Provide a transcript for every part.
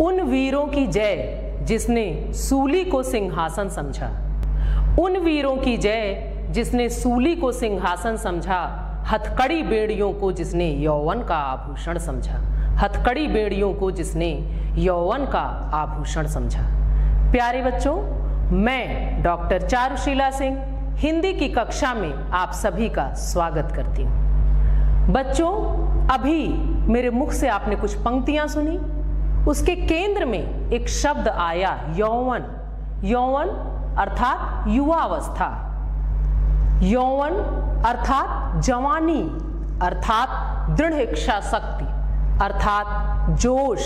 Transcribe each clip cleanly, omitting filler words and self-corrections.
उन वीरों की जय जिसने सूली को सिंहासन समझा। उन वीरों की जय जिसने सूली को सिंहासन समझा। हथकड़ी बेड़ियों को जिसने यौवन का आभूषण समझा। हथकड़ी बेड़ियों को जिसने यौवन का आभूषण समझा। प्यारे बच्चों, मैं डॉक्टर चारुशीला सिंह हिंदी की कक्षा में आप सभी का स्वागत करती हूँ। बच्चों, अभी मेरे मुख से आपने कुछ पंक्तियां सुनी, उसके केंद्र में एक शब्द आया यौवन। यौवन अर्थात युवावस्था, यौवन अर्थात जवानी, अर्थात दृढ़ इच्छा शक्ति, अर्थात जोश,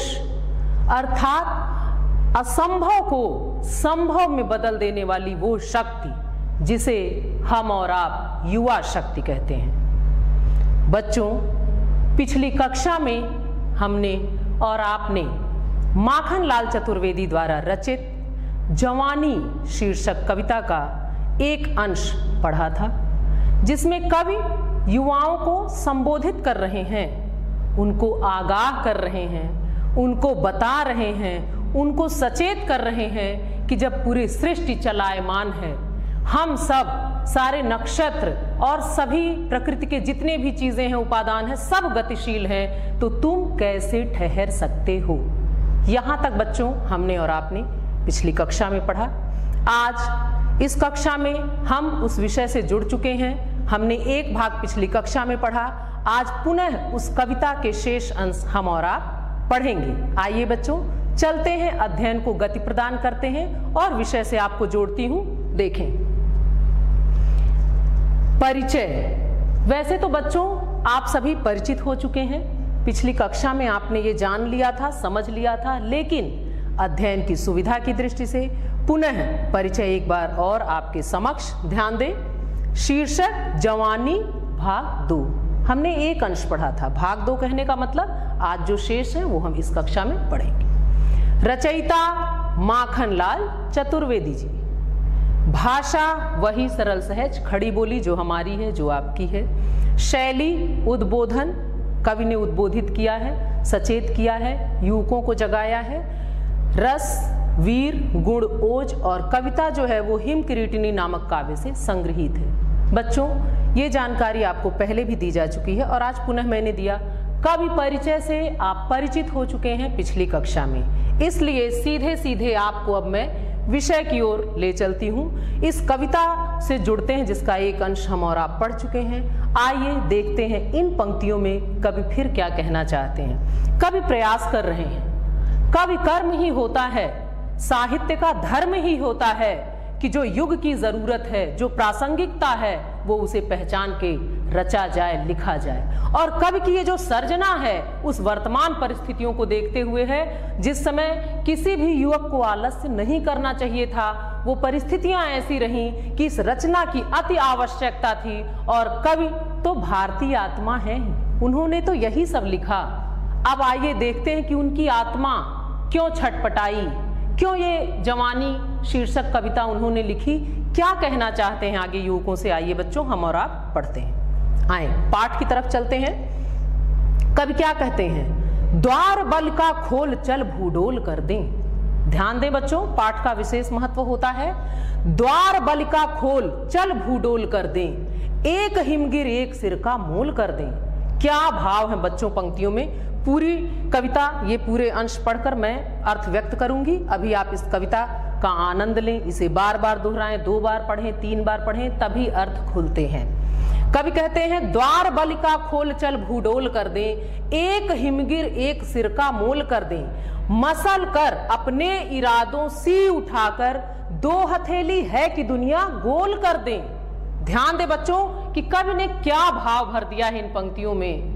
अर्थात असंभव को संभव में बदल देने वाली वो शक्ति जिसे हम और आप युवा शक्ति कहते हैं। बच्चों, पिछली कक्षा में हमने और आपने माखनलाल चतुर्वेदी द्वारा रचित जवानी शीर्षक कविता का एक अंश पढ़ा था, जिसमें कवि युवाओं को संबोधित कर रहे हैं, उनको आगाह कर रहे हैं, उनको बता रहे हैं, उनको सचेत कर रहे हैं कि जब पूरी सृष्टि चलायमान है, हम सब सारे नक्षत्र और सभी प्रकृति के जितने भी चीजें हैं, उपादान है, सब गतिशील हैं, तो तुम कैसे ठहर सकते हो। यहाँ तक बच्चों हमने और आपने पिछली कक्षा में पढ़ा। आज इस कक्षा में हम उस विषय से जुड़ चुके हैं। हमने एक भाग पिछली कक्षा में पढ़ा, आज पुनः उस कविता के शेष अंश हम और आप पढ़ेंगे। आइए बच्चों, चलते हैं, अध्ययन को गति प्रदान करते हैं और विषय से आपको जोड़ती हूँ। देखें, परिचय। वैसे तो बच्चों आप सभी परिचित हो चुके हैं, पिछली कक्षा में आपने ये जान लिया था, समझ लिया था, लेकिन अध्ययन की सुविधा की दृष्टि से पुनः परिचय एक बार और आपके समक्ष। ध्यान दें, शीर्षक जवानी भाग 2। हमने एक अंश पढ़ा था, भाग 2 कहने का मतलब आज जो शेष है वो हम इस कक्षा में पढ़ेंगे। रचयिता माखनलाल चतुर्वेदी जी, भाषा वही सरल सहज खड़ी बोली जो हमारी है, जो आपकी है। शैली उद्बोधन, कवि ने उद्बोधित किया है, सचेत किया है, युवकों को जगाया है। रस, वीर, गुण, ओज और कविता जो है वो हिम किरीटिनी नामक काव्य से संग्रहित है। बच्चों, ये जानकारी आपको पहले भी दी जा चुकी है और आज पुनः मैंने दिया। कवि परिचय से आप परिचित हो चुके हैं पिछली कक्षा में, इसलिए सीधे सीधे आपको अब मैं विषय की ओर ले चलती हूँ। इस कविता से जुड़ते हैं जिसका एक अंश हम और आप पढ़ चुके हैं। आइए देखते हैं इन पंक्तियों में कवि फिर क्या कहना चाहते हैं। कवि प्रयास कर रहे हैं, कवि कर्म ही होता है, साहित्य का धर्म ही होता है कि जो युग की जरूरत है, जो प्रासंगिकता है, वो उसे पहचान के रचा जाए, लिखा जाए। और कवि की ये जो सर्जना है उस वर्तमान परिस्थितियों को देखते हुए है, जिस समय किसी भी युवक को आलस्य नहीं करना चाहिए था, वो परिस्थितियां ऐसी रहीं कि इस रचना की अति आवश्यकता थी। और कवि तो भारतीय आत्मा है, उन्होंने तो यही सब लिखा। अब आइए देखते हैं कि उनकी आत्मा क्यों छटपटाई, क्यों ये जवानी शीर्षक कविता उन्होंने लिखी, क्या कहना चाहते हैं आगे युवकों से। आइए बच्चों, हम और आप पढ़ते हैं। आए पाठ की तरफ चलते हैं। कवि क्या कहते हैं, द्वार बल का खोल चल भूडोल कर दें। ध्यान दें बच्चों, पाठ का विशेष महत्व होता है। द्वार बल का खोल चल भूडोल कर दें, एक हिमगिर एक सिर का मोल कर दें। क्या भाव है बच्चों पंक्तियों में। पूरी कविता, ये पूरे अंश पढ़कर मैं अर्थ व्यक्त करूंगी। अभी आप इस कविता का आनंद लें, इसे बार बार दोहराएं, 2 बार पढ़ें, 3 बार पढ़ें, तभी अर्थ खुलते हैं। कवि कहते हैं, द्वार बल का खोल चल भूडोल कर दें, एक हिमगिर एक सिर का मोल कर दें। मसल कर अपने इरादों सी उठाकर, 2 हथेली है कि दुनिया गोल कर दें। ध्यान दे बच्चों कि कवि ने क्या भाव भर दिया है इन पंक्तियों में।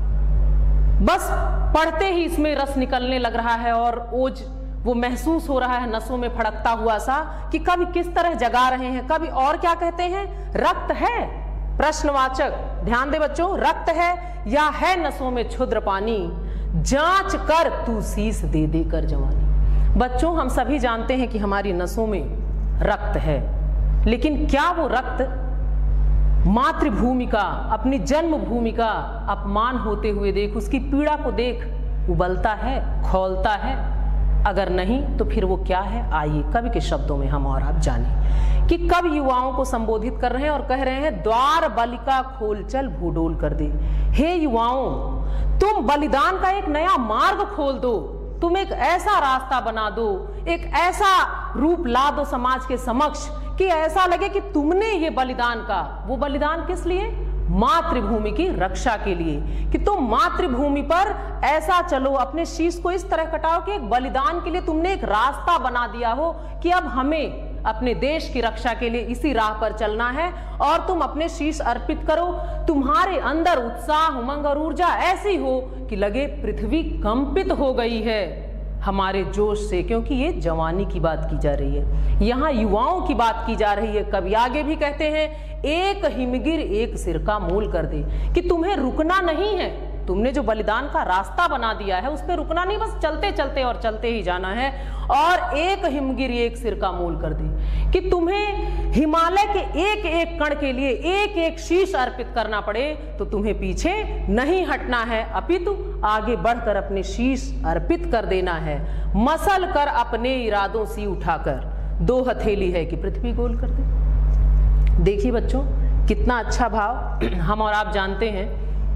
बस पढ़ते ही इसमें रस निकलने लग रहा है और ओज वो महसूस हो रहा है नसों में फड़कता हुआ सा कि कवि किस तरह जगा रहे हैं। कवि और क्या कहते हैं, रक्त है, प्रश्नवाचक। ध्यान दे बच्चों, रक्त है या है नसों में क्षुद्र पानी, जांच कर तू शीस दे दे कर जवानी। बच्चों, हम सभी जानते हैं कि हमारी नसों में रक्त है, लेकिन क्या वो रक्त मातृभूमि का, अपनी जन्मभूमि का अपमान होते हुए देख, उसकी पीड़ा को देख उबलता है, खौलता है? अगर नहीं तो फिर वो क्या है, आइए कवि के शब्दों में हम और आप जानें कि कवि युवाओं को संबोधित कर रहे हैं और कह रहे हैं, द्वार बलिका खोल चल भूडोल कर दे। हे युवाओं, तुम बलिदान का एक नया मार्ग खोल दो, तुम एक ऐसा रास्ता बना दो, एक ऐसा रूप ला दो समाज के समक्ष कि ऐसा लगे कि तुमने ये बलिदान का, वो बलिदान किस लिए, मातृभूमि की रक्षा के लिए, कि तुम मातृभूमि पर ऐसा चलो, अपने शीश को इस तरह कटाओ कि एक बलिदान के लिए तुमने एक रास्ता बना दिया हो कि अब हमें अपने देश की रक्षा के लिए इसी राह पर चलना है और तुम अपने शीश अर्पित करो। तुम्हारे अंदर उत्साह, उमंग और ऊर्जा ऐसी हो कि लगे पृथ्वी कंपित हो गई है हमारे जोश से, क्योंकि ये जवानी की बात की जा रही है, यहाँ युवाओं की बात की जा रही है। कवि आगे भी कहते हैं, एक हिमगिर एक सिर का मूल कर दे, कि तुम्हें रुकना नहीं है, तुमने जो बलिदान का रास्ता बना दिया है उस पर रुकना नहीं, बस चलते चलते और चलते ही जाना है। और एक हिमगिर एक सिर का मूल कर दे, कि तुम्हें हिमालय के एक एक कण के लिए एक एक शीश अर्पित करना पड़े तो तुम्हें पीछे नहीं हटना है, अपितु आगे बढ़कर अपने शीश अर्पित कर देना है। मसल कर अपने इरादों सी उठाकर, दो हथेली है कि पृथ्वी गोल कर दे। देखिए बच्चों, कितना अच्छा भाव। हम और आप जानते हैं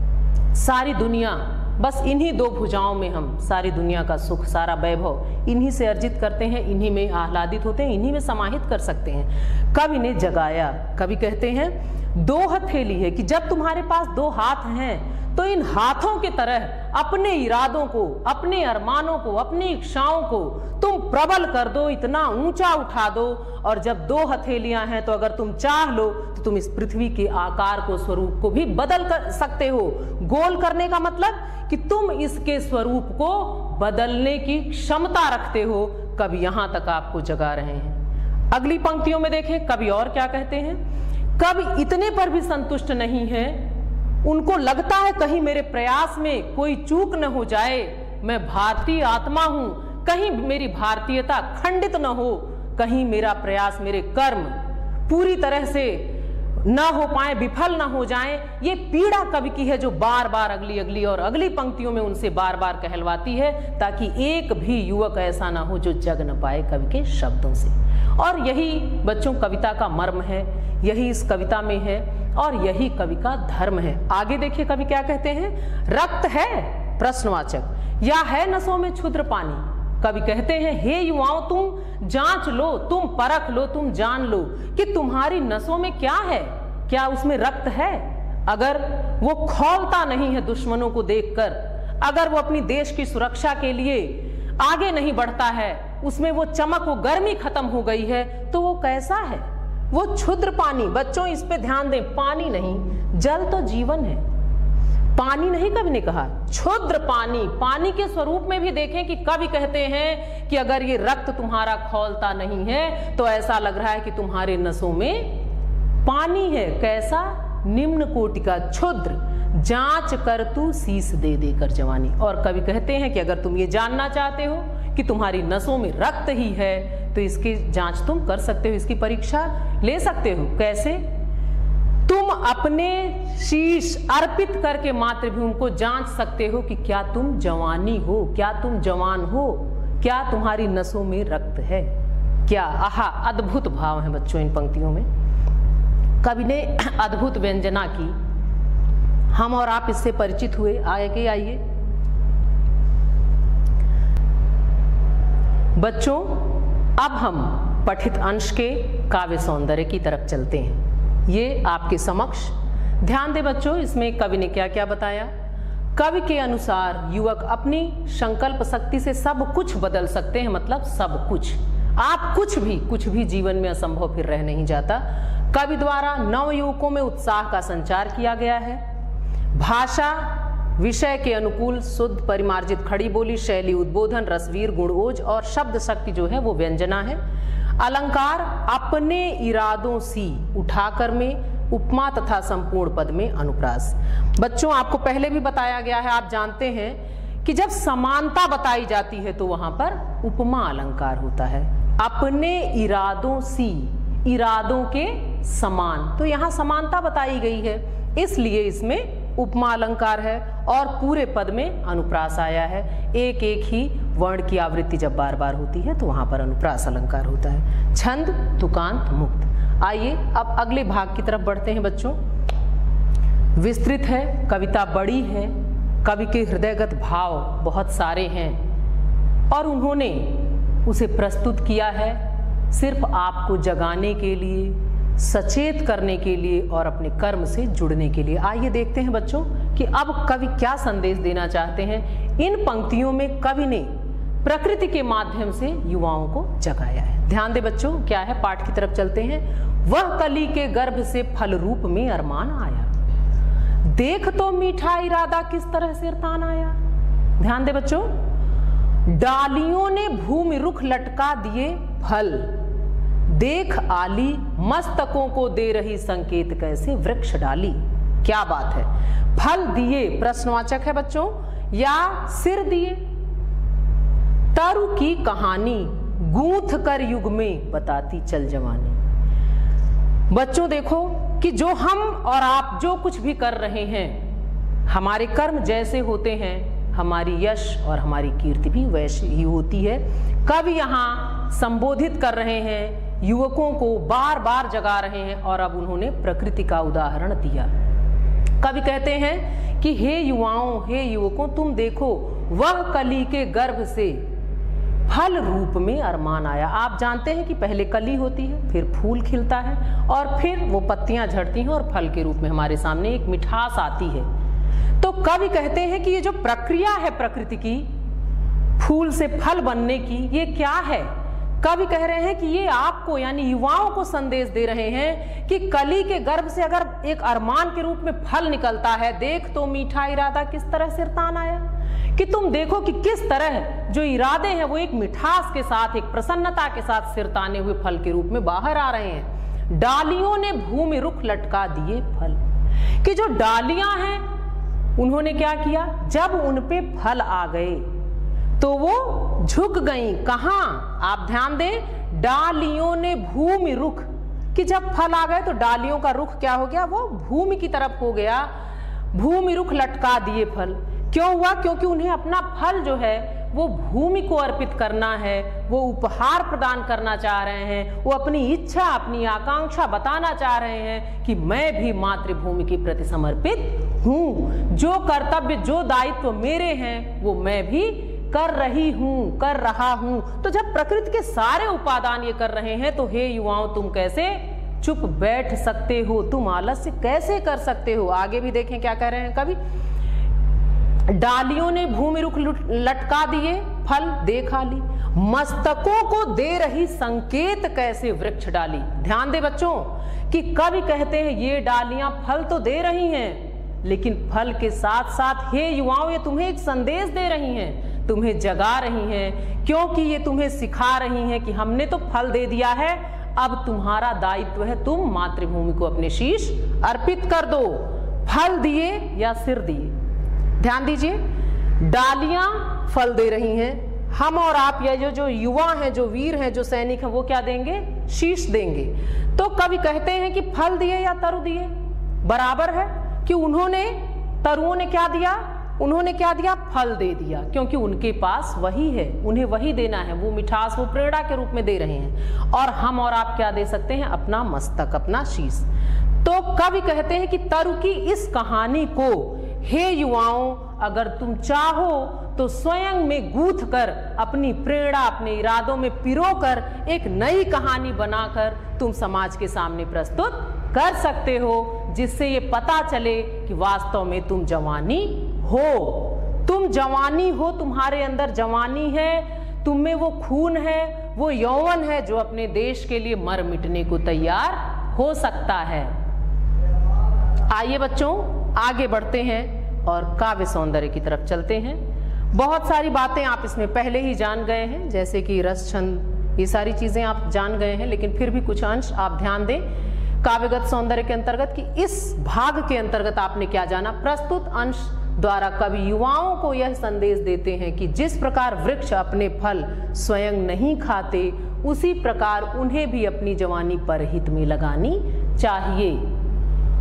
सारी दुनिया, बस इन्हीं दो भुजाओं में हम सारी दुनिया का सुख, सारा वैभव इन्हीं से अर्जित करते हैं, इन्हीं में आह्लादित होते हैं, इन्हीं में समाहित कर सकते हैं। कवि ने जगाया, कवि कहते हैं, दो हथेली है कि जब तुम्हारे पास दो हाथ हैं तो इन हाथों के तरह अपने इरादों को, अपने अरमानों को, अपनी इच्छाओं को तुम प्रबल कर दो, इतना ऊंचा उठा दो। और जब दो हथेलियां हैं तो अगर तुम चाह लो तो तुम इस पृथ्वी के आकार को, स्वरूप को भी बदल कर सकते हो। गोल करने का मतलब कि तुम इसके स्वरूप को बदलने की क्षमता रखते हो। कवि यहां तक आपको जगा रहे हैं। अगली पंक्तियों में देखें कवि और क्या कहते हैं। कवि इतने पर भी संतुष्ट नहीं है, उनको लगता है कहीं मेरे प्रयास में कोई चूक न हो जाए, मैं भारतीय आत्मा हूं, कहीं मेरी भारतीयता खंडित न हो, कहीं मेरा प्रयास, मेरे कर्म पूरी तरह से न हो पाए, विफल न हो जाएं। ये पीड़ा कवि की है जो बार बार अगली और अगली पंक्तियों में उनसे बार बार कहलवाती है, ताकि एक भी युवक ऐसा ना हो जो जग न पाए कवि के शब्दों से। और यही बच्चों कविता का मर्म है, यही इस कविता में है और यही कवि का धर्म है। आगे देखिए कवि क्या कहते हैं। रक्त है प्रश्नवाचक, या है नसों में क्षुद्र पानी। कवि कहते हैं, हे युवाओं, तुम जांच लो, तुम परख लो, तुम जान लो कि तुम्हारी नसों में क्या है, क्या उसमें रक्त है। अगर वो खौलता नहीं है दुश्मनों को देखकर, अगर वो अपनी देश की सुरक्षा के लिए आगे नहीं बढ़ता है, उसमें वो चमक, वो गर्मी खत्म हो गई है, तो वो कैसा है, वो क्षुद्र पानी। बच्चों इस पे ध्यान दें, पानी नहीं, जल तो जीवन है, पानी नहीं कवि ने कहा, क्षुद्र पानी। पानी के स्वरूप में भी देखें कि कवि कहते हैं कि अगर ये रक्त तुम्हारा खौलता नहीं है तो ऐसा लग रहा है कि तुम्हारे नसों में पानी है। कैसा, निम्न कोटि का, क्षुद्र, जांच कर तू शीश दे देकर जवानी। और कवि कहते हैं कि अगर तुम ये जानना चाहते हो कि तुम्हारी नसों में रक्त ही है तो इसकी जांच तुम कर सकते हो, इसकी परीक्षा ले सकते हो। कैसे, तुम अपने शीश अर्पित करके मातृभूमि को जांच सकते हो कि क्या तुम जवानी हो, क्या तुम जवान हो, क्या तुम्हारी नसों में रक्त है। क्या आहा, अद्भुत भाव है बच्चों इन पंक्तियों में। कवि ने अद्भुत व्यंजना की, हम और आप इससे परिचित हुए। आइए बच्चों, अब हम पठित अंश के काव्य सौंदर्य की तरफ चलते हैं। ये आपके समक्ष ध्यान दें बच्चों, इसमें कवि ने क्या क्या बताया। कवि के अनुसार युवक अपनी संकल्प शक्ति से सब कुछ बदल सकते हैं, मतलब सब कुछ। आप कुछ भी जीवन में असंभव फिर रह नहीं जाता। कवि द्वारा नव युवकों में उत्साह का संचार किया गया है। भाषा विषय के अनुकूल शुद्ध परिमार्जित खड़ी बोली, शैली उद्बोधन, रसवीर गुणओज और शब्द शक्ति जो है वो व्यंजना है। अलंकार अपने इरादों सी उठाकर में उपमा तथा संपूर्ण पद में अनुप्रास। बच्चों आपको पहले भी बताया गया है, आप जानते हैं कि जब समानता बताई जाती है तो वहां पर उपमा अलंकार होता है। अपने इरादों सी, इरादों के समान, तो यहां समानता बताई गई है, इसलिए इसमें उपमा अलंकार है और पूरे पद में अनुप्रास आया है। एक एक ही वर्ण की आवृत्ति जब बार बार होती है तो वहां पर अनुप्रास अलंकार होता है। छंद, तुकांत, मुक्त। आइए अब अगले भाग की तरफ बढ़ते हैं बच्चों। विस्तृत है, कविता बड़ी है, कवि के हृदयगत भाव बहुत सारे हैं और उन्होंने उसे प्रस्तुत किया है सिर्फ आपको जगाने के लिए, सचेत करने के लिए और अपने कर्म से जुड़ने के लिए। आइए देखते हैं बच्चों कि अब कवि क्या संदेश देना चाहते हैं। इन पंक्तियों में कवि ने प्रकृति के माध्यम से युवाओं को जगाया है। ध्यान दे बच्चों, क्या है, पाठ की तरफ चलते हैं। वह कली के गर्भ से फल रूप में अरमान आया, देख तो मीठा इरादा किस तरह सिर तान आया। ध्यान दे बच्चों, डालियों ने भूमि रुख लटका दिए फल, देख आली मस्तकों को दे रही संकेत कैसे वृक्ष डाली। क्या बात है, फल दिए प्रश्नवाचक है बच्चों, या सिर दिए। तरु की कहानी गूंथ कर युग में बताती चल जवानी। बच्चों देखो कि जो हम और आप जो कुछ भी कर रहे हैं, हमारे कर्म जैसे होते हैं हमारी यश और हमारी कीर्ति भी वैसी ही होती है। कवि यहाँ संबोधित कर रहे हैं, युवकों को बार बार जगा रहे हैं और अब उन्होंने प्रकृति का उदाहरण दिया। कवि कहते हैं कि हे युवाओं, हे युवकों, तुम देखो वह कली के गर्भ से फल रूप में अरमान आया। आप जानते हैं कि पहले कली होती है, फिर फूल खिलता है और फिर वो पत्तियां झड़ती हैं और फल के रूप में हमारे सामने एक मिठास आती है। तो कवि कहते हैं कि ये जो प्रक्रिया है प्रकृति की, फूल से फल बनने की, ये क्या है। कवि कह रहे हैं कि ये आपको यानी युवाओं को संदेश दे रहे हैं कि कली के गर्भ से अगर एक अरमान के रूप में फल निकलता है, देख तो मीठा इरादा किस तरह सिर तान आया, कि तुम देखो कि किस तरह जो इरादे हैं वो एक मिठास के साथ, एक प्रसन्नता के साथ सिर ताने हुए फल के रूप में बाहर आ रहे हैं। डालियों ने भूमि रुख लटका दिए फल, कि जो डालियां हैं उन्होंने क्या किया, जब उन पे फल आ गए तो वो झुक गई। कहां, आप ध्यान दें, डालियों ने भूमि रुख, कि जब फल आ गए तो डालियों का रुख क्या हो गया, वो भूमि की तरफ हो गया। भूमि रुख लटका दिए फल, क्यों हुआ, क्योंकि उन्हें अपना फल जो है वो भूमि को अर्पित करना है, वो उपहार प्रदान करना चाह रहे हैं, वो अपनी इच्छा, अपनी आकांक्षा बताना चाह रहे हैं कि मैं भी मातृभूमि के प्रति समर्पित हूं, जो कर्तव्य, जो दायित्व मेरे हैं वो मैं भी कर रही हूं, कर रहा हूं। तो जब प्रकृति के सारे उपादान ये कर रहे हैं तो हे युवाओं, तुम कैसे चुप बैठ सकते हो, तुम आलस्य कैसे कर सकते हो। आगे भी देखें क्या कह रहे हैं कवि, डालियों ने भूमि रुख लटका दिए फल, देखा ली मस्तकों को दे रही संकेत कैसे वृक्ष डाली। ध्यान दे बच्चों कि कवि कहते हैं ये डालियां फल तो दे रही हैं, लेकिन फल के साथ साथ हे युवाओं, ये तुम्हें एक संदेश दे रही हैं, तुम्हें जगा रही हैं, क्योंकि ये तुम्हें सिखा रही हैं कि हमने तो फल दे दिया है, अब तुम्हारा दायित्व है तुम मातृभूमि को अपने शीश अर्पित कर दो। फल दिए या सिर दिए। ध्यान दीजिए, डालियां फल दे रही हैं, हम और आप या जो युवा हैं, जो वीर हैं, जो सैनिक हैं, वो क्या देंगे, शीश देंगे। तो कवि कहते हैं कि फल दिए या तरु दिए बराबर है, कि उन्होंने, तरुओं ने क्या दिया, उन्होंने क्या दिया, फल दे दिया, क्योंकि उनके पास वही है, उन्हें वही देना है, वो मिठास, वो प्रेरणा के रूप में दे रहे हैं। और हम और आप क्या दे सकते हैं, अपना मस्तक, अपना शीश। तो कवि कहते हैं कि तरु की इस कहानी को हे युवाओं, अगर तुम चाहो तो स्वयं में गूंथ कर, अपनी प्रेरणा, अपने इरादों में पिरोकर एक नई कहानी बनाकर तुम समाज के सामने प्रस्तुत कर सकते हो, जिससे ये पता चले कि वास्तव में तुम जवानी हो, तुम जवानी हो, तुम्हारे अंदर जवानी है, तुम में वो खून है, वो यौवन है जो अपने देश के लिए मर मिटने को तैयार हो सकता है। आइए बच्चों आगे बढ़ते हैं और काव्य सौंदर्य की तरफ चलते हैं। बहुत सारी बातें आप इसमें पहले ही जान गए हैं, जैसे कि रस छंद, ये सारी चीजें आप जान गए हैं, लेकिन फिर भी कुछ अंश आप ध्यान दें काव्यगत सौंदर्य के अंतर्गत कि इस भाग के अंतर्गत आपने क्या जाना। प्रस्तुत अंश द्वारा कवि युवाओं को यह संदेश देते हैं कि जिस प्रकार वृक्ष अपने फल स्वयं नहीं खाते, उसी प्रकार उन्हें भी अपनी जवानी परहित में लगानी चाहिए।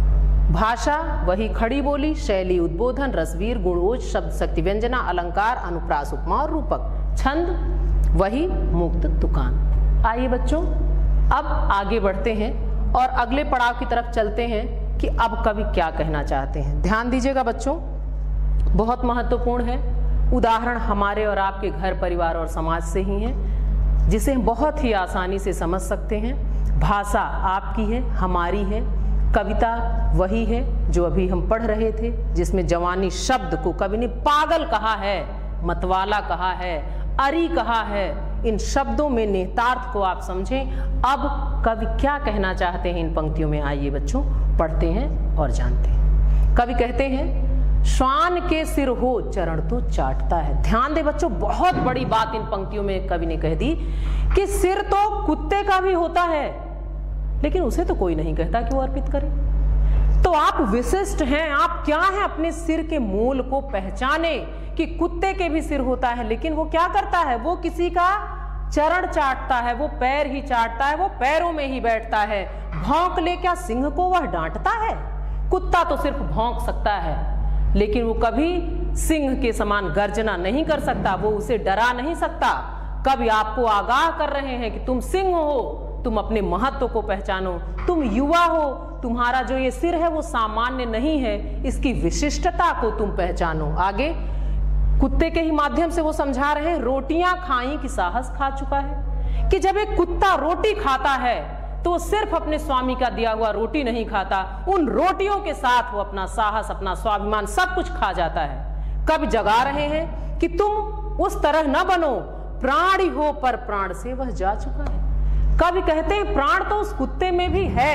भाषा वही खड़ी बोली, शैली उद्बोधन, रसवीर, गुणोज, शब्द शक्ति, व्यंजना, अलंकार, अनुप्रास, उपमा और रूपक, छंद वही, मुक्त, तुकान। आइए बच्चों अब आगे बढ़ते हैं और अगले पड़ाव की तरफ चलते हैं कि अब कवि क्या कहना चाहते हैं। ध्यान दीजिएगा बच्चों, बहुत महत्वपूर्ण है। उदाहरण हमारे और आपके घर परिवार और समाज से ही हैं, जिसे हम बहुत ही आसानी से समझ सकते हैं। भाषा आपकी है, हमारी है, कविता वही है जो अभी हम पढ़ रहे थे, जिसमें जवानी शब्द को कवि ने पागल कहा है, मतवाला कहा है, अरी कहा है। इन शब्दों में निहितार्थ को आप समझें। अब कवि क्या कहना चाहते हैं इन पंक्तियों में, आइए बच्चों पढ़ते हैं और जानते हैं। कवि कहते हैं, श्वान के सिर हो चरण तो चाटता है। ध्यान दे बच्चों, बहुत बड़ी बात इन पंक्तियों में कवि ने कह दी कि सिर तो कुत्ते का भी होता है, लेकिन उसे तो कोई नहीं कहता कि वो अर्पित करे। तो आप विशिष्ट हैं, आप क्या हैं, अपने सिर के मूल को पहचाने कि कुत्ते के भी सिर होता है, लेकिन वो क्या करता है, वो किसी का चरण चाटता है, वो पैर ही चाटता है, वो पैरों में ही बैठता है। भौंक ले क्या सिंह को वह डांटता है? कुत्ता तो सिर्फ भौंक सकता है, लेकिन वो कभी सिंह के समान गर्जना नहीं कर सकता, वो उसे डरा नहीं सकता। कभी आपको आगाह कर रहे हैं कि तुम सिंह हो, तुम अपने महत्व को पहचानो, तुम युवा हो, तुम्हारा जो ये सिर है वो सामान्य नहीं है, इसकी विशिष्टता को तुम पहचानो। आगे कुत्ते के ही माध्यम से वो समझा रहे हैं, रोटियां खाई कि साहस खा चुका है, कि जब एक कुत्ता रोटी खाता है तो वो सिर्फ अपने स्वामी का दिया हुआ रोटी नहीं खाता, उन रोटियों के साथ वो अपना साहस, अपना स्वाभिमान सब कुछ खा जाता है। कब जगा रहे हैं कि तुम उस तरह न बनो, प्राणी हो पर प्राण से वह जा चुका है। कवि कहते हैं प्राण तो उस कुत्ते में भी है,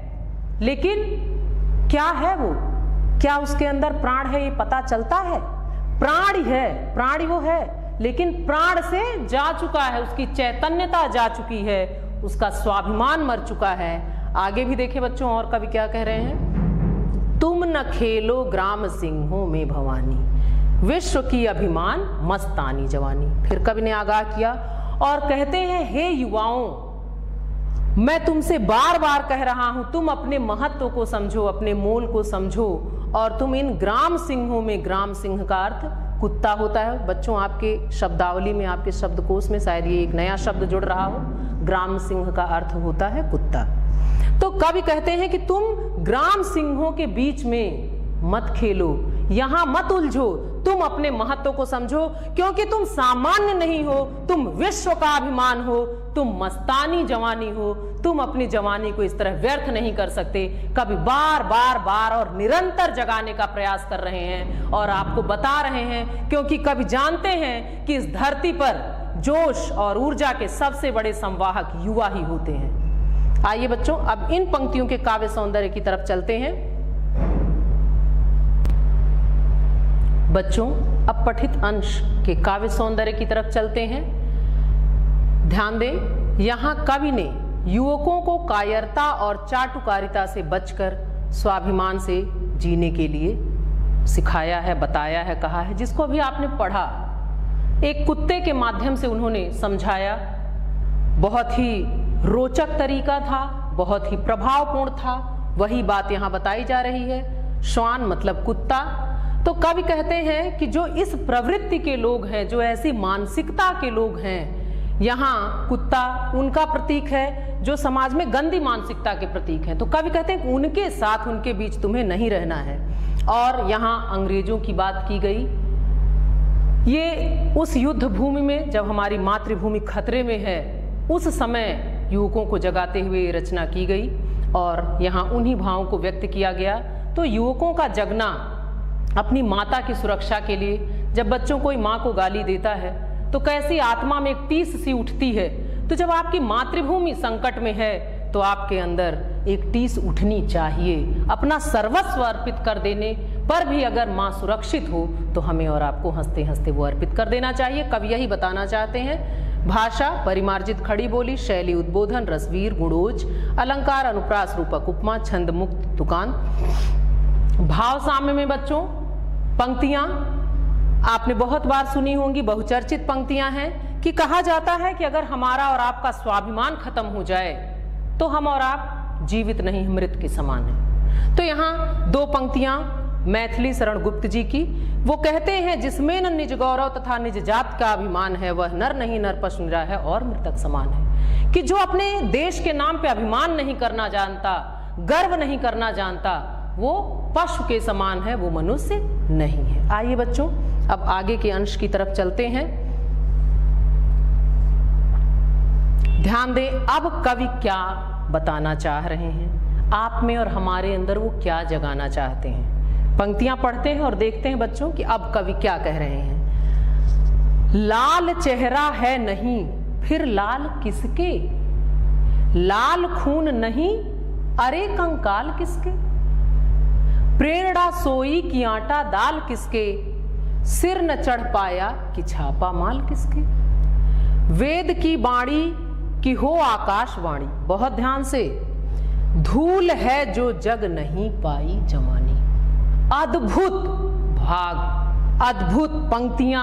लेकिन क्या है वो, क्या उसके अंदर प्राण है ये पता चलता है? प्राणी है, प्राणी वो है, लेकिन प्राण से जा चुका है, उसकी चैतन्यता जा चुकी है, उसका स्वाभिमान मर चुका है। आगे भी देखे बच्चों और कवि क्या कह रहे हैं, तुम न खेलो ग्राम सिंहों में भवानी, विश्व की अभिमान मस्तानी जवानी। फिर कवि ने आगाह किया और कहते हैं, हे युवाओं, मैं तुमसे बार बार कह रहा हूं, तुम अपने महत्व को समझो, अपने मूल को समझो, और तुम इन ग्राम सिंहों में, ग्राम सिंह का अर्थ कुत्ता होता है। बच्चों आपके शब्दावली में, आपके शब्दकोश में शायद ये एक नया शब्द जुड़ रहा हो, ग्राम सिंह का अर्थ होता है कुत्ता। तो कवि कहते हैं कि तुम ग्राम सिंहों के बीच में मत खेलो, यहां मत उलझो, तुम अपने महत्व को समझो, क्योंकि तुम सामान्य नहीं हो, तुम विश्व का अभिमान हो, तुम मस्तानी जवानी हो, तुम अपनी जवानी को इस तरह व्यर्थ नहीं कर सकते। कभी बार बार बार और निरंतर जगाने का प्रयास कर रहे हैं और आपको बता रहे हैं, क्योंकि कभी जानते हैं कि इस धरती पर जोश और ऊर्जा के सबसे बड़े संवाहक युवा ही होते हैं। आइए बच्चों अब इन पंक्तियों के काव्य सौंदर्य की तरफ चलते हैं। बच्चों अब पठित अंश के काव्य सौंदर्य की तरफ चलते हैं। ध्यान दें, यहाँ कवि ने युवकों को कायरता और चाटुकारिता से बचकर स्वाभिमान से जीने के लिए सिखाया है, बताया है, कहा है, जिसको अभी आपने पढ़ा। एक कुत्ते के माध्यम से उन्होंने समझाया, बहुत ही रोचक तरीका था, बहुत ही प्रभावपूर्ण था। वही बात यहाँ बताई जा रही है। श्वान मतलब कुत्ता। तो कवि कहते हैं कि जो इस प्रवृत्ति के लोग हैं, जो ऐसी मानसिकता के लोग हैं, यहाँ कुत्ता उनका प्रतीक है, जो समाज में गंदी मानसिकता के प्रतीक हैं। तो कवि कहते हैं कि उनके साथ, उनके बीच तुम्हें नहीं रहना है। और यहाँ अंग्रेजों की बात की गई। ये उस युद्ध भूमि में, जब हमारी मातृभूमि खतरे में है, उस समय युवकों को जगाते हुए रचना की गई और यहाँ उन्हीं भावों को व्यक्त किया गया। तो युवकों का जगना अपनी माता की सुरक्षा के लिए, जब बच्चों कोई माँ को गाली देता है तो कैसी आत्मा में एक टीस सी उठती है। तो जब आपकी मातृभूमि संकट में है तो आपके अंदर एक टीस उठनी चाहिए। अपना सर्वस्व अर्पित कर देने पर भी अगर माँ सुरक्षित हो तो हमें और आपको हंसते हंसते वो अर्पित कर देना चाहिए। कवि यही बताना चाहते हैं। भाषा परिमार्जित खड़ी बोली, शैली उद्बोधन, रसवीर, गुणोज, अलंकार, अनुप्रास, रूपक, उपमा, छंद मुक्त, तुकान। भाव साम्य में बच्चों पंक्तियां आपने बहुत बार सुनी होंगी, बहुचर्चित पंक्तियां हैं कि कहा जाता है कि अगर हमारा और आपका स्वाभिमान खत्म हो जाए तो हम और आप जीवित नहीं, मृत के समान हैं। तो यहाँ दो पंक्तियां मैथिली शरण गुप्त जी की, वो कहते हैं जिसमें न निज गौरव तथा निज जात का अभिमान है, वह नर नहीं नर पशु निरा है और मृतक समान है। कि जो अपने देश के नाम पे अभिमान नहीं करना जानता, गर्व नहीं करना जानता, वो पशु के समान है, वो मनुष्य नहीं है। आइए बच्चों अब आगे के अंश की तरफ चलते हैं। ध्यान दें, अब कवि क्या बताना चाह रहे हैं, आप में और हमारे अंदर वो क्या जगाना चाहते हैं। पंक्तियां पढ़ते हैं और देखते हैं बच्चों कि अब कवि क्या कह रहे हैं। लाल चेहरा है नहीं फिर लाल किसके, लाल खून नहीं अरे कंकाल किसके, प्रेरणा सोई की आटा दाल किसके, सिर न चढ़ पाया कि छापा माल किसके, वेद की बाणी की हो आकाशवाणी, बहुत ध्यान से, धूल है जो जग नहीं पाई जमानी। अद्भुत भाग, अद्भुत पंक्तियां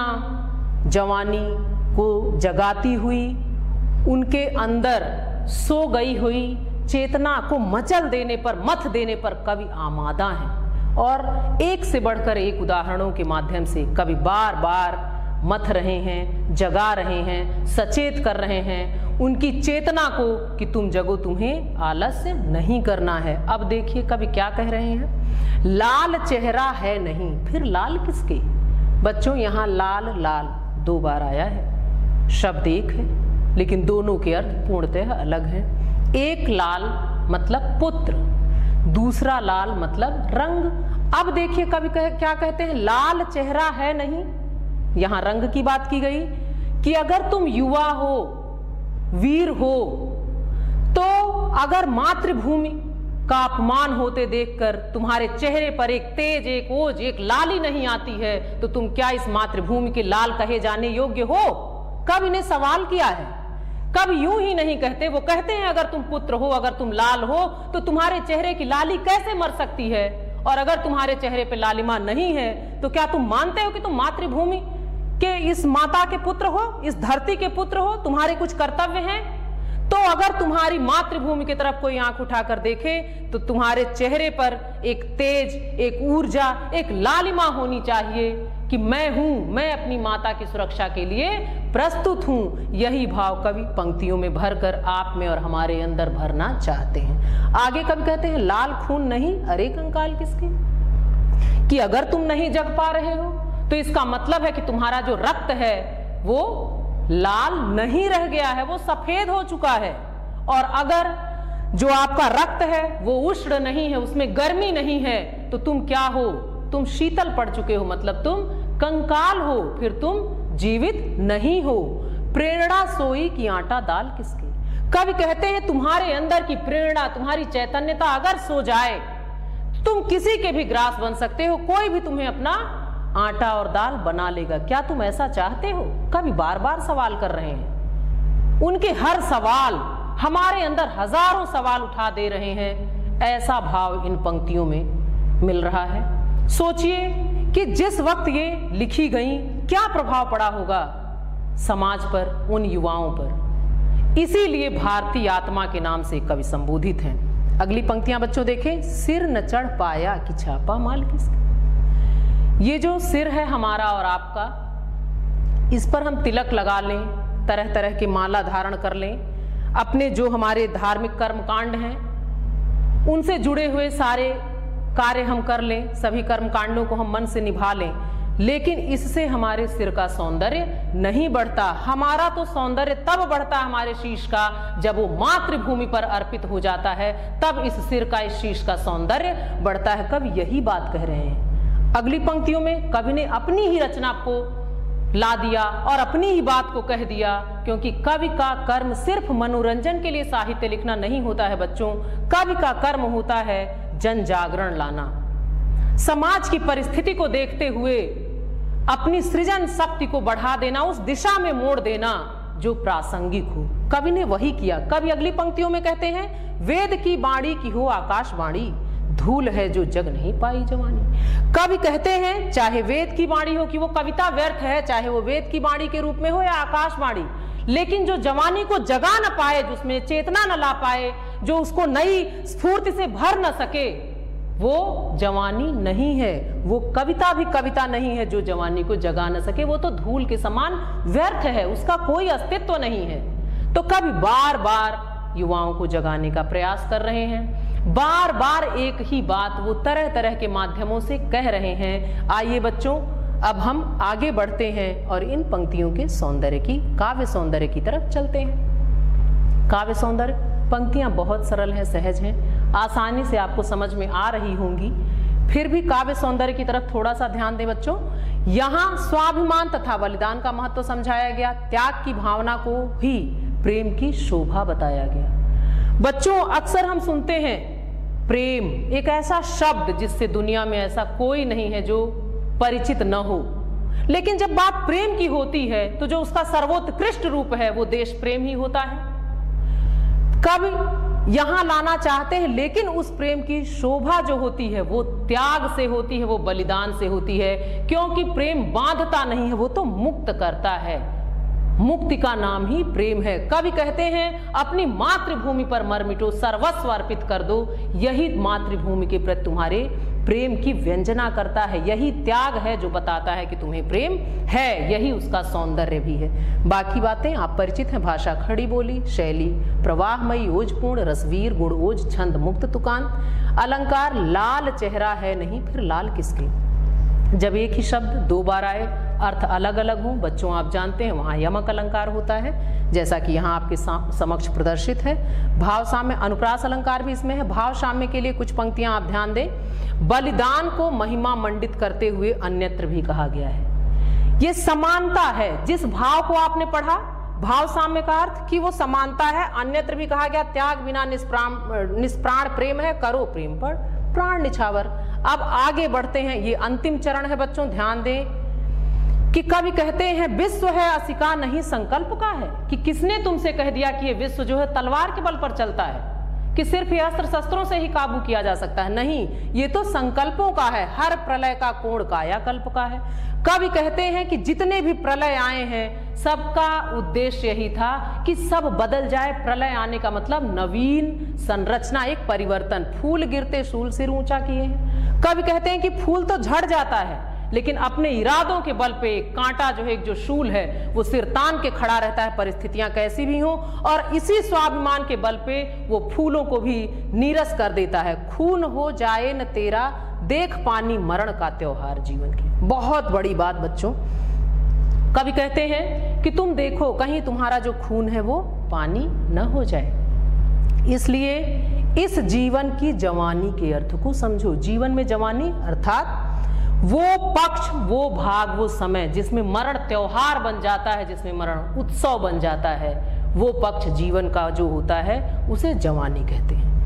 जवानी को जगाती हुई, उनके अंदर सो गई हुई चेतना को मचल देने पर, मथ देने पर कवि आमादा हैं। और एक से बढ़कर एक उदाहरणों के माध्यम से कवि बार बार मथ रहे हैं, जगा रहे हैं, सचेत कर रहे हैं उनकी चेतना को कि तुम जगो, तुम्हें आलस्य नहीं करना है। अब देखिए कवि क्या कह रहे हैं। लाल चेहरा है नहीं फिर लाल किसके। बच्चों यहाँ लाल लाल दो बार आया है, शब्द एक है लेकिन दोनों के अर्थ पूर्णतः अलग हैं। एक लाल मतलब पुत्र, दूसरा लाल मतलब रंग। अब देखिए कवि क्या कहते हैं, लाल चेहरा है नहीं, यहां रंग की बात की गई कि अगर तुम युवा हो, वीर हो, तो अगर मातृभूमि का अपमान होते देखकर तुम्हारे चेहरे पर एक तेज, एक ओज, एक लाली नहीं आती है तो तुम क्या इस मातृभूमि के लाल कहे जाने योग्य हो। कवि ने सवाल किया है। कवि यूं ही नहीं कहते, वो कहते हैं अगर तुम पुत्र हो, अगर तुम लाल हो तो तुम्हारे चेहरे की लाली कैसे मर सकती है, और अगर तुम्हारे चेहरे पे लालिमा नहीं है तो क्या तुम मानते हो कि तुम मातृभूमि के इस माता के पुत्र हो, इस धरती के पुत्र हो, तुम्हारे कुछ कर्तव्य हैं। तो अगर तुम्हारी मातृभूमि की तरफ कोई आंख उठाकर देखे तो तुम्हारे चेहरे पर एक तेज, एक ऊर्जा, एक लालिमा होनी चाहिए कि मैं हूं, मैं अपनी माता की सुरक्षा के लिए प्रस्तुत हूं। यही भाव कवि पंक्तियों में भरकर आप में और हमारे अंदर भरना चाहते हैं। आगे कवि कहते हैं लाल खून नहीं अरे कंकाल किसके, कि अगर तुम नहीं जग पा रहे हो तो इसका मतलब है कि तुम्हारा जो रक्त है वो लाल नहीं रह गया है, वो सफेद हो चुका है। और अगर जो आपका रक्त है वो उष्ण नहीं है, उसमें गर्मी नहीं है, तो तुम क्या हो, तुम शीतल पड़ चुके हो, मतलब तुम कंकाल हो, फिर तुम जीवित नहीं हो। प्रेरणा सोई की आटा दाल किसके। कवि कहते हैं तुम्हारे अंदर की प्रेरणा, तुम्हारी चैतन्यता अगर सो जाए तुम किसी के भी ग्रास बन सकते हो, कोई भी तुम्हें अपना आटा और दाल बना लेगा। क्या तुम ऐसा चाहते हो। कवि बार बार सवाल कर रहे हैं, उनके हर सवाल हमारे अंदर हजारों सवाल उठा दे रहे हैं। ऐसा भाव इन पंक्तियों में मिल रहा है। सोचिए कि जिस वक्त ये लिखी गई क्या प्रभाव पड़ा होगा समाज पर, उन युवाओं पर। इसीलिए भारतीय आत्मा के नाम से कवि संबोधित हैं। अगली पंक्तियां बच्चों देखें। सिर न चढ़ पाया कि छापा माल किसका। ये जो सिर है हमारा और आपका, इस पर हम तिलक लगा लें, तरह तरह की माला धारण कर लें, अपने जो हमारे धार्मिक कर्मकांड हैं उनसे जुड़े हुए सारे कार्य हम कर लें, सभी कर्मकांडों को हम मन से निभा लें, लेकिन इससे हमारे सिर का सौंदर्य नहीं बढ़ता। हमारा तो सौंदर्य तब बढ़ता है हमारे शीश का जब वो मातृभूमि पर अर्पित हो जाता है, तब इस सिर का, इस शीश का सौंदर्य बढ़ता है। कवि यही बात कह रहे हैं। अगली पंक्तियों में कवि ने अपनी ही रचना को ला दिया और अपनी ही बात को कह दिया, क्योंकि कवि का कर्म सिर्फ मनोरंजन के लिए साहित्य लिखना नहीं होता है बच्चों। कवि का कर्म होता है जन जागरण लाना, समाज की परिस्थिति को देखते हुए अपनी सृजन शक्ति को बढ़ा देना, उस दिशा में मोड़ देना जो प्रासंगिक हो। कवि ने वही किया। कवि अगली पंक्तियों में कहते हैं, वेद की बाणी की हो आकाशवाणी, धूल है जो जग नहीं पाई जवानी। कवि कहते हैं चाहे वेद की वाणी हो कि वो कविता व्यर्थ है, चाहे वो वेद की वाणी के रूप में हो या आकाशवाणी, लेकिन जो जवानी को जगा न पाए, जिसमें चेतना न ला पाए, जो उसको नई स्फूर्ति से भर न सके, वो जवानी नहीं है, वो कविता भी कविता नहीं है जो जवानी को जगा न सके, वो तो धूल के समान व्यर्थ है, उसका कोई अस्तित्व नहीं है। तो कवि बार बार युवाओं को जगाने का प्रयास कर रहे हैं, बार बार एक ही बात वो तरह तरह के माध्यमों से कह रहे हैं। आइए बच्चों, अब हम आगे बढ़ते हैं और इन पंक्तियों के सौंदर्य की, काव्य सौंदर्य की तरफ चलते हैं। काव्य सौंदर्य, पंक्तियां बहुत सरल हैं, सहज हैं, आसानी से आपको समझ में आ रही होंगी। फिर भी काव्य सौंदर्य की तरफ थोड़ा सा ध्यान दें बच्चों। यहाँ स्वाभिमान तथा बलिदान का महत्व समझाया गया, त्याग की भावना को ही प्रेम की शोभा बताया गया। बच्चों, अक्सर हम सुनते हैं प्रेम एक ऐसा शब्द जिससे दुनिया में ऐसा कोई नहीं है जो परिचित न हो, लेकिन जब बात प्रेम की होती है तो जो उसका सर्वोत्कृष्ट रूप है वो देश प्रेम ही होता है। कवि यहां लाना चाहते हैं, लेकिन उस प्रेम की शोभा जो होती है वो त्याग से होती है, वो बलिदान से होती है, क्योंकि प्रेम बांधता नहीं है, वो तो मुक्त करता है। मुक्ति का नाम ही प्रेम है। कवि कहते हैं अपनी मातृभूमि पर मर मिटो, सर्वस्व अर्पित कर दो, यही मातृभूमि के प्रति तुम्हारे प्रेम की व्यंजना करता है, यही त्याग है जो बताता है कि तुम्हें प्रेम है, यही उसका सौंदर्य भी है। बाकी बातें आप परिचित हैं, भाषा खड़ी बोली, शैली प्रवाहमयी ओजपूर्ण, रसवीर गुण ओज, छंद मुक्त तुकान, अलंकार लाल चेहरा है नहीं फिर लाल किसके। जब एक ही शब्द दो बार आए, अर्थ अलग अलग हों, बच्चों आप जानते हैं वहां यमक अलंकार होता है, जैसा कि यहाँ आपके समक्ष प्रदर्शित है। भाव साम्य, अनुप्रास अलंकार भी इसमें है। भाव साम्य के लिए कुछ पंक्तियां आप ध्यान दें। बलिदान को महिमा मंडित करते हुए अन्यत्र भी कहा गया है। ये समानता है, जिस भाव को आपने पढ़ा भाव साम्य का अर्थ कि वो समानता है, अन्यत्र भी कहा गया त्याग बिना निष्प्राण प्रेम है, करो प्रेम पर प्राण निछावर। अब आगे बढ़ते हैं, ये अंतिम चरण है बच्चों, ध्यान दें कि कवि कहते हैं विश्व है असिका नहीं संकल्प का है, कि किसने तुमसे कह दिया कि ये विश्व जो है तलवार के बल पर चलता है, कि सिर्फ ये अस्त्र शस्त्रों से ही काबू किया जा सकता है, नहीं, ये तो संकल्पों का है। हर प्रलय का कोण कायाकल्प का है। कवि कहते हैं कि जितने भी प्रलय आए हैं सबका उद्देश्य यही था कि सब बदल जाए। प्रलय आने का मतलब नवीन संरचना, एक परिवर्तन। फूल गिरते शूल सिर ऊंचा किए हैं। कवि कहते हैं कि फूल तो झड़ जाता है, लेकिन अपने इरादों के बल पे कांटा जो है, एक जो शूल है, वो सिर तान के खड़ा रहता है, परिस्थितियां कैसी भी हों, और इसी स्वाभिमान के बल पे वो फूलों को भी नीरस कर देता है। खून हो जाए न तेरा, देख पानी मरण का त्योहार जीवन की। बहुत बड़ी बात बच्चों, कवि कहते हैं कि तुम देखो कहीं तुम्हारा जो खून है वो पानी न हो जाए। इसलिए इस जीवन की जवानी के अर्थ को समझो। जीवन में जवानी अर्थात वो पक्ष, वो भाग, वो समय जिसमें मरण त्योहार बन जाता है, जिसमें मरण उत्सव बन जाता है, वो पक्ष जीवन का जो होता है उसे जवानी कहते हैं।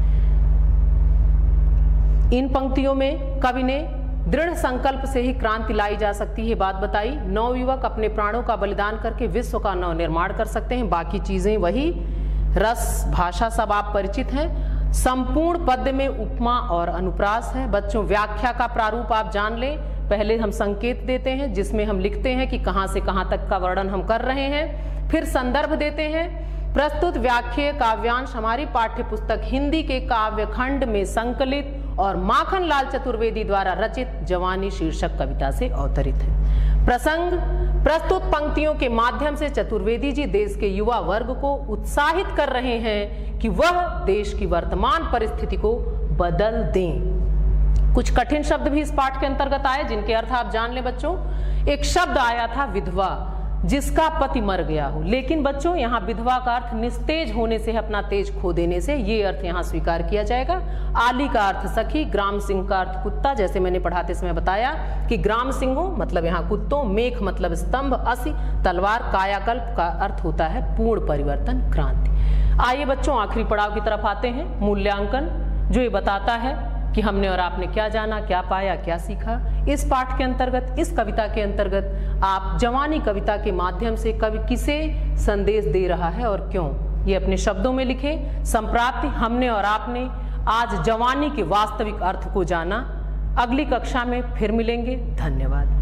इन पंक्तियों में कवि ने दृढ़ संकल्प से ही क्रांति लाई जा सकती है बात बताई। नवयुवक अपने प्राणों का बलिदान करके विश्व का नव निर्माण कर सकते हैं। बाकी चीजें वही, रस भाषा सब आप परिचित हैं। संपूर्ण पद्य में उपमा और अनुप्रास है। बच्चों, व्याख्या का प्रारूप आप जान लें। पहले हम संकेत देते हैं जिसमें हम लिखते हैं कि कहां से कहां तक का वर्णन हम कर रहे हैं, फिर संदर्भ देते हैं। प्रस्तुत व्याख्या काव्यांश हमारी पाठ्य पुस्तक हिंदी के काव्य खंड में संकलित और माखन लाल चतुर्वेदी द्वारा रचित जवानी शीर्षक कविता से अवतरित है। प्रसंग, प्रस्तुत पंक्तियों के माध्यम से चतुर्वेदी जी देश के युवा वर्ग को उत्साहित कर रहे हैं कि वह देश की वर्तमान परिस्थिति को बदल दें। कुछ कठिन शब्द भी इस पाठ के अंतर्गत आए जिनके अर्थ आप जान लें बच्चों। एक शब्द आया था विधवा, जिसका पति मर गया हो, लेकिन बच्चों यहाँ विधवा का अर्थ निस्तेज होने से है, अपना तेज खो देने से, ये अर्थ यहाँ स्वीकार किया जाएगा। आली का अर्थ सखी, ग्राम सिंह का अर्थ कुत्ता, जैसे मैंने पढ़ाते समय बताया कि ग्राम सिंहों मतलब यहाँ कुत्तों, मेख मतलब स्तंभ, असी तलवार, कायाकल्प का अर्थ होता है पूर्ण परिवर्तन, क्रांति। आइए बच्चों आखिरी पड़ाव की तरफ आते हैं, मूल्यांकन, जो ये बताता है कि हमने और आपने क्या जाना, क्या पाया, क्या सीखा। इस पाठ के अंतर्गत, इस कविता के अंतर्गत आप जवानी कविता के माध्यम से कवि किसे संदेश दे रहा है और क्यों, ये अपने शब्दों में लिखें। संप्राप्ति, हमने और आपने आज जवानी के वास्तविक अर्थ को जाना। अगली कक्षा में फिर मिलेंगे। धन्यवाद।